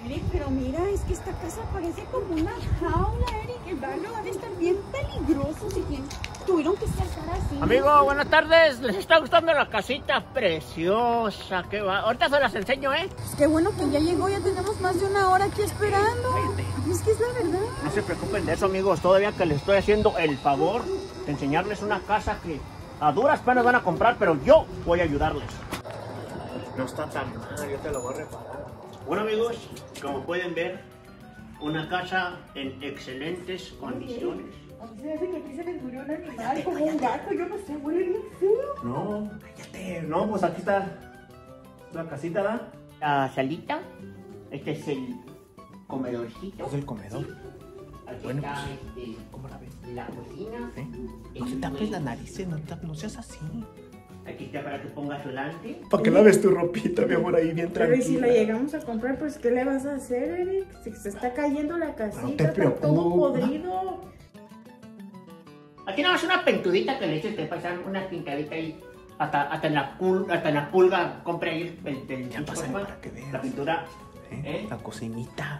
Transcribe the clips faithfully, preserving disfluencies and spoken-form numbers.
Eric, pero mira, es que esta casa parece como una jaula, Eric. El barrio ha de estar bien peligroso si tienen, tuvieron que saltar así. Amigo, buenas tardes. ¿Les está gustando la casita preciosa? ¿Qué va? Ahorita se las enseño, ¿eh? Pues qué bueno que ya llegó, ya tenemos más de una hora aquí esperando. Es que es la verdad. No se preocupen de eso, amigos. Todavía que les estoy haciendo el favor de enseñarles una casa que a duras penas van a comprar, pero yo voy a ayudarles. No está tan mal, yo te lo voy a reparar. Bueno, amigos, como pueden ver, una casa en excelentes condiciones. A mí se me hace que aquí se les murió un animal, como un gato, yo no sé, huele bien feo. No, cállate. No, pues aquí está la casita, ¿da? La salita. Este es el comedorcito. Es el comedor. Aquí Bueno, está pues, este, ¿cómo la ves? la cocina. ¿Eh? No se tapes la nariz, no, no seas así. Aquí está para que pongas su lante. Para que laves tu ropita, mi amor, ahí bien tranquila. Pero y si la llegamos a comprar, pues ¿qué le vas a hacer, Eric? Si se está cayendo la casita, No te está todo preocupes. podrido. Aquí nada más una pentudita que le eches, te pasan una pintadita ahí. Hasta, hasta, en la pul, hasta en la pulga, compre ahí el, el, Ya el pásale forma, para que veas. la pintura. ¿Eh? ¿Eh? La cocinita.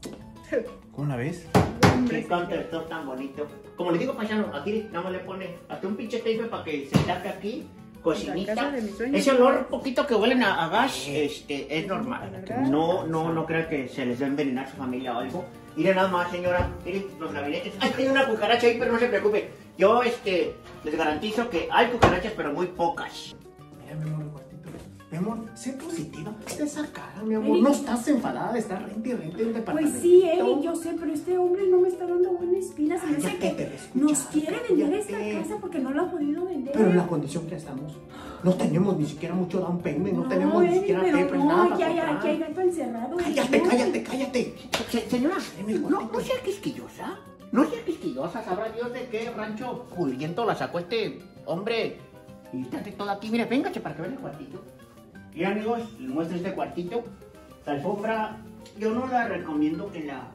¿Cómo la ves? Qué countertop tan bonito. Como le digo, paisano, aquí nada más le pone hasta un pinche tape para que se tape aquí. La Cocinita. casa de mis sueños. Ese olor poquito que huelen a, a gas, este, es normal. No, no, no crean que se les va a envenenar su familia o algo. Mire nada más, señora, mire los gabinetes. Ay, hay una cucaracha ahí, pero no se preocupe. Yo, este, les garantizo que hay cucarachas, pero muy pocas. Mira, mi amor, el cuartito. Mi amor, sé positiva. Ponte esa cara, mi amor. No estás enfadada, estás rente y rente en un departamento. Pues sí, Eric, yo sé, pero este hombre no me está dando buena espina. Se me hace Cállate, que te escucha, nos quiere vender esta cállate. casa porque no la ha podido vender. Pero en la condición que estamos, no tenemos ni siquiera mucho down payment, no, tenemos ni Eric, siquiera pero papers, no, nada. ya, para ya, aquí comprar. hay gato encerrado. Cállate, no. cállate, cállate. Se- señora, no, no sea quisquillosa. No sea quisquillosa, sabrá Dios de qué rancho pulguiento la sacó este hombre. Y está todo aquí. Mire, véngase para que vean el cuartito. Y amigos, les muestro este cuartito. La alfombra, yo no la recomiendo que la...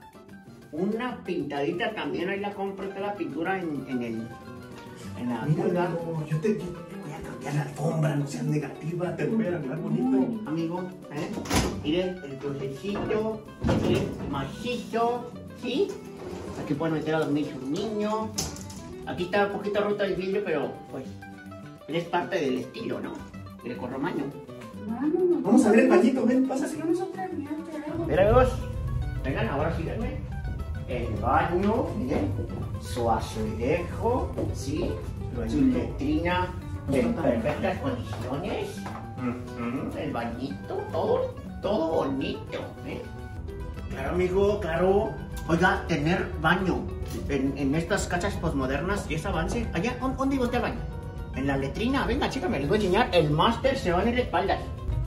Una pintadita también, ahí la compro, está la pintura en, en el... En la Mira, pulga. no, yo te, yo te voy a cambiar la alfombra, no seas negativa, te voy a arreglar bonito. Amigo, ¿eh? Miren el crucecito, miren, macizo, ¿sí? Aquí pueden meter a dormir su niño. Aquí está un poquito rota el vidrio, pero pues es parte del estilo, ¿no? Grecorromano. No, no, no. Vamos a ver el bañito, ven, pasa así. Hacemos otra reunión, te hago. Mira, amigos, vengan, ahora síganme. El baño, miren, su azulejo, ¿sí? Su letrina en perfectas condiciones. Ujú, el bañito, todo, todo bonito, ¿eh? Claro, amigo, claro. Oiga, tener baño en, en estas casas posmodernas y ese avance. Allá, ¿dónde, dónde iba usted al baño? En la letrina. Venga, chica, me les voy a enseñar. El máster se va a ir de espaldas.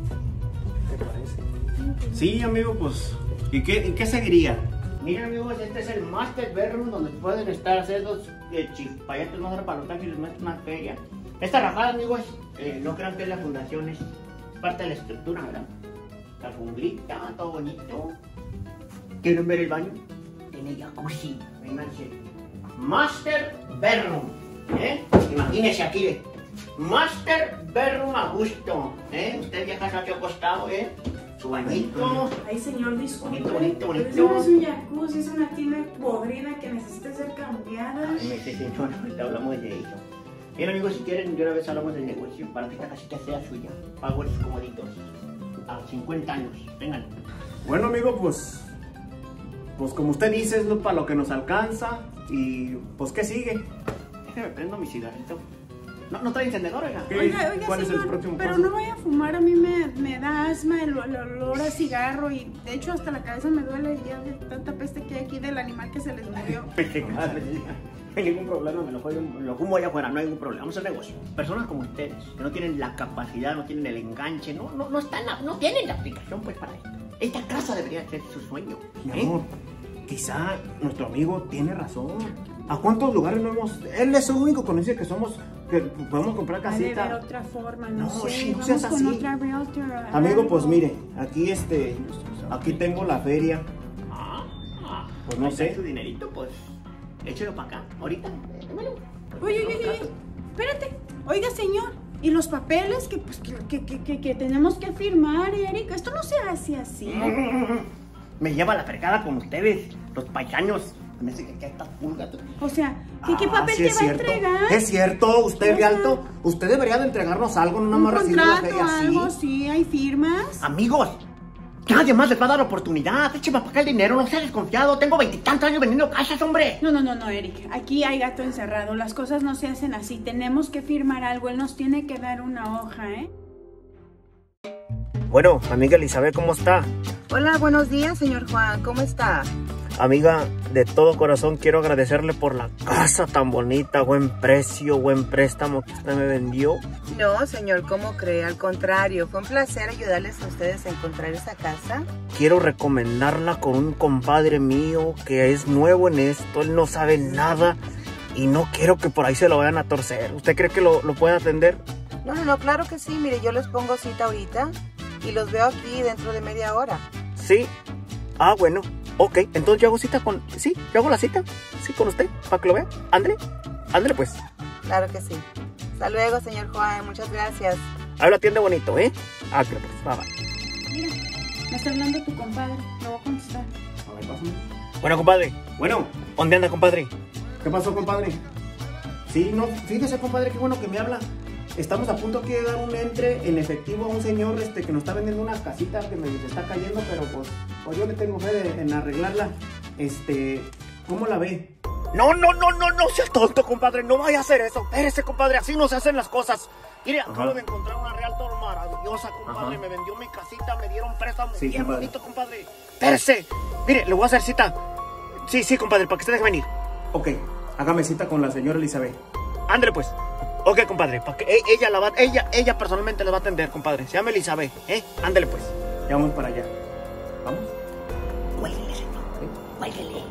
¿Qué te parece? Sí, amigo, pues, ¿y qué, y qué seguiría? Miren, amigos, este es el master bedroom donde pueden estar hacer dos eh, chispayates más para los tanques y les meten una feria. Esta rajada, amigos, eh, no crean que es la fundación, es parte de la estructura, ¿verdad? La alfombrita, todo bonito. ¿Quieren ver el baño? Tiene jacuzzi, vénganse. Master bedroom, ¿eh? Imagínense aquí, ¿eh? Master bedroom a gusto, ¿eh? Usted viaja hacia acostado, ¿eh? Su bañito. Ay, señor, disculpe. Bonito, bonito, bonito. Pero eso no es un jacuzzi, es una tina podrida que necesita ser cambiada. Ay, me sé, señor, ahorita hablamos de eso. Bien, amigos, si quieren, de una vez hablamos del negocio para que esta casita sea suya. Pagos comoditos. A cincuenta años. Vengan. Bueno, amigo, pues, pues como usted dice, es lo, para lo que nos alcanza. Y pues, ¿qué sigue? Déjame prendo mi cigarrito. No, no trae encendedor, oiga. ¿Qué? Oiga, oiga, ¿Cuál es el señor, próximo pero paso? no voy a fumar, a mí me, me da asma el, el olor a cigarro y de hecho hasta la cabeza me duele ya de tanta peste que hay aquí del animal que se les murió. No hay ningún problema, me lo, juego, me lo fumo allá afuera, no hay ningún problema. Vamos a hacer negocio. Personas como ustedes, que no tienen la capacidad, no tienen el enganche, no, no, no, están, no tienen la aplicación pues para esto. Esta casa debería ser su sueño. Mi ¿eh? amor, quizá nuestro amigo tiene razón. ¿A cuántos lugares no hemos...? Él es el único que nos dice que somos... que podemos comprar Ha de haber casita. otra forma, no, No, sé, sí, no vamos seas con así. otra realtor. Amigo, pues algo. mire, aquí este... Aquí tengo la feria. Ah, ah, Pues no ahí está sé. su dinerito, pues échelo para acá, ahorita. Démelo. Oye, oye, oye, espérate. Oiga, señor, ¿y los papeles que, pues, que, que, que, que, que tenemos que firmar, Eric? Esto no se hace así. me lleva la fregada con ustedes, los paisanos. Me dice que aquí está pulga. O sea, ¿qué, qué Ah, papel sí te es va a cierto. entregar? Es cierto, usted, O sea, Rialto, usted debería de entregarnos algo, no nada ¿Un más recibir la contrato feria así. algo? Sí, hay firmas. Amigos, nadie más les va a dar oportunidad. Écheme para acá el dinero, no sea desconfiado. Tengo veintitantos años vendiendo casas, hombre. No, no, no, no, Eric. Aquí hay gato encerrado. Las cosas no se hacen así. Tenemos que firmar algo. Él nos tiene que dar una hoja, ¿eh? Bueno, amiga Elizabeth, ¿cómo está? Hola, buenos días, señor Juan. ¿Cómo está? Amiga, de todo corazón quiero agradecerle por la casa tan bonita, buen precio, buen préstamo que usted me vendió. No, señor, ¿cómo cree? Al contrario, fue un placer ayudarles a ustedes a encontrar esa casa. Quiero recomendarla con un compadre mío que es nuevo en esto, él no sabe nada y no quiero que por ahí se lo vayan a torcer. ¿Usted cree que lo, lo puede atender? No, no, no, claro que sí. Mire, yo les pongo cita ahorita y los veo aquí dentro de media hora. Sí. Ah, bueno. Ok, entonces yo hago cita con... Sí, yo hago la cita. Sí, con usted, para que lo vea. Ándale, ándale pues. Claro que sí. Hasta luego, señor Juan. Muchas gracias. Ahí lo atiende bonito, ¿eh? Ah, claro, pues, bye, bye. Mira, me está hablando tu compadre. Lo voy a contestar. A ver, pásame. Bueno, compadre. Bueno, ¿dónde anda, compadre? ¿Qué pasó, compadre? Sí, no, fíjese, compadre, qué bueno que me habla. Estamos a punto aquí de dar un entre en efectivo a un señor este, que nos está vendiendo una casita que me se está cayendo, pero pues, pues yo le tengo fe de, en arreglarla. Este, ¿cómo la ve? No, no, no, no, no sea tonto, compadre, no vaya a hacer eso. Espérese, compadre, así no se hacen las cosas. Mire, acabo Ajá. de encontrar una realtor maravillosa, compadre. Ajá. Me vendió mi casita, me dieron préstamo Sí, bien compadre. bonito, compadre. Espérese, mire, le voy a hacer cita. Sí, sí, compadre, para que usted deje venir. Ok, hágame cita con la señora Elizabeth. Ándale, pues. Ok, compadre, para que e- ella la va, ella, ella personalmente la va a atender, compadre. Se llama Elizabeth, ¿eh? Ándale, pues. Ya vamos para allá. ¿Vamos? Cuélguele, señor. Cuélguele.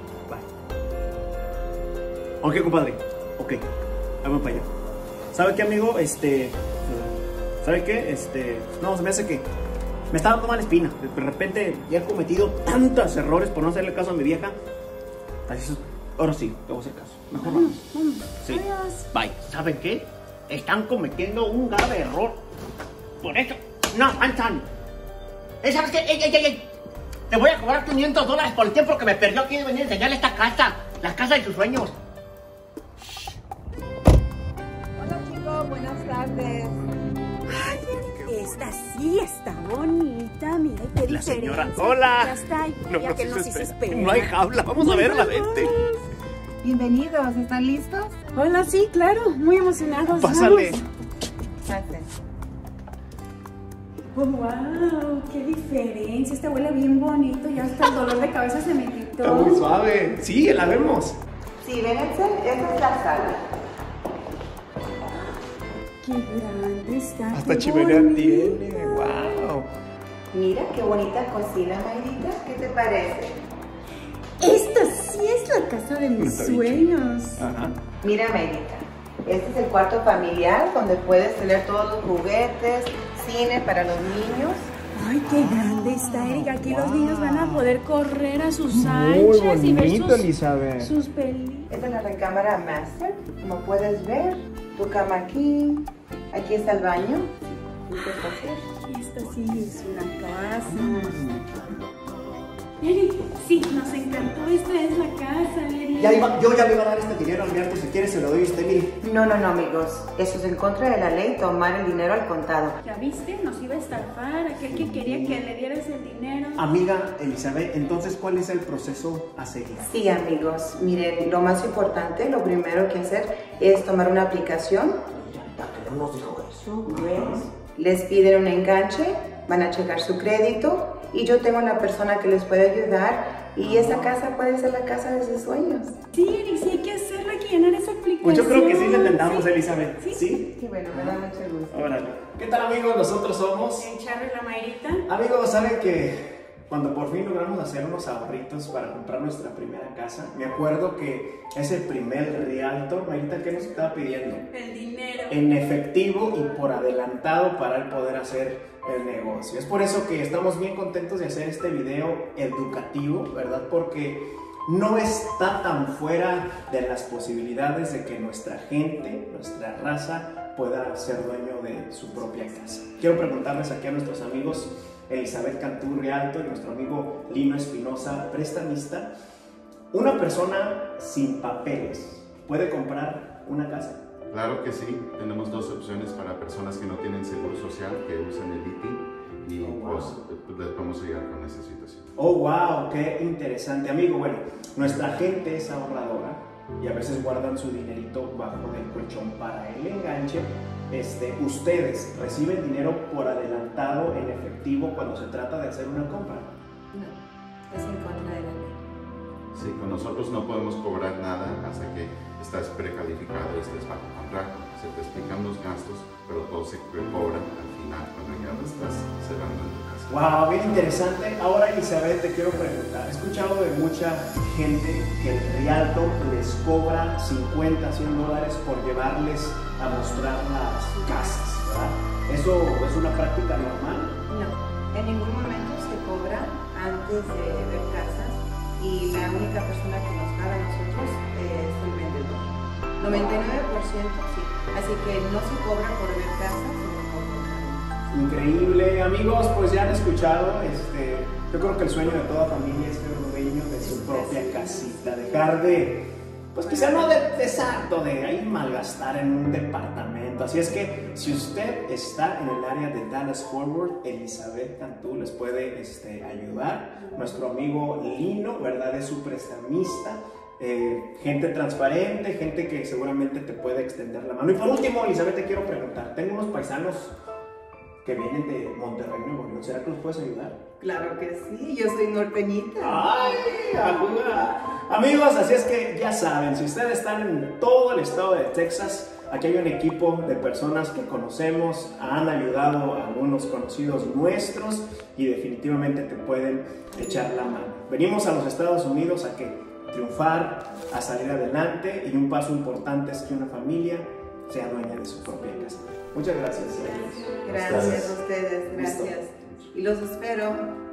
Ok, compadre. Ok, vamos para allá. ¿Sabe qué, amigo? Este... ¿Sabe qué? Este... No, se me hace que... Me está dando mala espina. De repente ya he cometido tantos errores por no hacerle caso a mi vieja. Así es. Ahora sí, te voy a hacer caso. Mejor vamos. Sí. Adiós. Bye. ¿Saben qué? Están cometiendo un grave error. Por eso no avanzan. ¿Eh, ¿Sabes qué? ¡Ey, ey, ey, ey! Te voy a cobrar quinientos dólares por el tiempo que me perdió aquí de venir a enseñarle esta casa. La casa de sus sueños. Hola, chicos. Buenas tardes. Esta sí está bonita, mira qué La diferencia. señora, hola. Ya está, No, ya no, que sí nos se hizo espera. esperar. No hay jaula. Vamos a verla, vente. Bienvenidos. ¿Están listos? Hola, sí, claro, muy emocionados. Pásale. vamos. Pasen. Oh, wow, qué diferencia. Esta huele bien bonito. Ya hasta el dolor de cabeza se me quitó. Está muy suave. Sí, la vemos. Sí, vénganse. Esta es la sala. Qué grande está. Hasta qué chimenea bonito. tiene. Wow. Mira qué bonita cocina, Mayrita. ¿Qué te parece? Esta sí es la casa de mis Está bien sueños. Ajá. Mira, Mayrita. Este es el cuarto familiar donde puedes tener todos los juguetes, cine para los niños. Ay, qué grande está, Erika. Aquí los Wow. niños van a poder correr a sus Muy anchas y ver bonito, sus, Elizabeth. sus películas. Esta es la recámara master. Como puedes ver, tu cama aquí. Aquí está el baño. ¿Qué puedes hacer? Esta sí es una casa. Eric, sí, nos encantó. Esta es la casa, Eric. Ya iba, yo ya le iba a dar este dinero al Alberto. Si quiere, se lo doy a usted, mire. No, no, no, amigos. Eso es en contra de la ley, tomar el dinero al contado. ¿Ya viste? Nos iba a estafar. Aquel que quería que le dieras el dinero. Amiga Elizabeth, entonces, ¿cuál es el proceso a seguir? Sí, amigos. Miren, lo más importante, lo primero que hacer es tomar una aplicación. No nos dijo eso. Les piden un enganche, van a checar su crédito y yo tengo la persona que les puede ayudar y esa casa puede ser la casa de sus sueños. Sí, Eric, sí hay que hacerlo, hay que llenar esa aplicación. Pues yo creo que sí lo intentamos, Sí. Elizabeth. Sí. ¿Sí? Sí, bueno, me da mucho gusto. Órale. ¿Qué tal, amigos? Nosotros somos... En Charro y la Mayrita. Amigos, ¿saben que cuando por fin logramos hacer unos ahorritos para comprar nuestra primera casa? Me acuerdo que ese primer realtor, Mayrita, ¿qué nos estaba pidiendo? El dinero. En efectivo y por adelantado para él poder hacer el negocio. Es por eso que estamos bien contentos de hacer este video educativo, ¿verdad? Porque no está tan fuera de las posibilidades de que nuestra gente, nuestra raza, pueda ser dueño de su propia casa. Quiero preguntarles aquí a nuestros amigos, Elizabeth Cantú, Realtor, y nuestro amigo Lino Espinosa, prestamista. ¿Una persona sin papeles puede comprar una casa? Claro que sí, tenemos dos opciones para personas que no tienen seguro social, que usan el I T I y oh, wow. pues les podemos ayudar con esa situación. Oh, wow, qué interesante, amigo. Bueno, nuestra gente es ahorradora y a veces guardan su dinerito bajo del colchón para el enganche. Este, ¿Ustedes reciben dinero por adelantado en efectivo cuando se trata de hacer una compra? No, es en contra de la ley. Sí, con nosotros no podemos cobrar nada hasta que estás precalificado y estés bajo contrato. Se te explican los gastos, pero todo se cobra al final cuando ya lo estás cerrando en tu casa. Wow, bien interesante. Ahora, Elizabeth, te quiero preguntar. He escuchado de mucha gente que el Realtor les cobra cincuenta, cien dólares por llevarles a mostrar las casas, ¿verdad? ¿Eso es una práctica normal? No, en ningún momento se cobra antes de ver casas. Y la única persona que nos paga a nosotros es el vendedor. noventa y nueve por ciento sí. Así que no se cobra por ver casas, sino por comprar. Increíble, amigos, pues ya han escuchado. Este, yo creo que el sueño de toda familia es ser dueño de su propia casita. Dejar de, pues quizá no de, de santo, de ahí malgastar en un departamento. Así es que si usted está en el área de Dallas Fort Worth, Elizabeth Cantú les puede este, ayudar. Nuestro amigo Lino, ¿verdad? Es su prestamista. Eh, gente transparente, gente que seguramente te puede extender la mano. Y por último, Elizabeth, te quiero preguntar. Tengo unos paisanos que vienen de Monterrey, Nuevo León. ¿Será que los puedes ayudar? Claro que sí, yo soy norteñita. ¡Ay, ajuda! Amigos, así es que ya saben, si ustedes están en todo el estado de Texas, aquí hay un equipo de personas que conocemos, han ayudado a algunos conocidos nuestros y definitivamente te pueden echar la mano. Venimos a los Estados Unidos a que triunfar, a salir adelante, y un paso importante es que una familia sea dueña de su propia casa. Muchas gracias. Gracias a ustedes, gracias. Y los espero.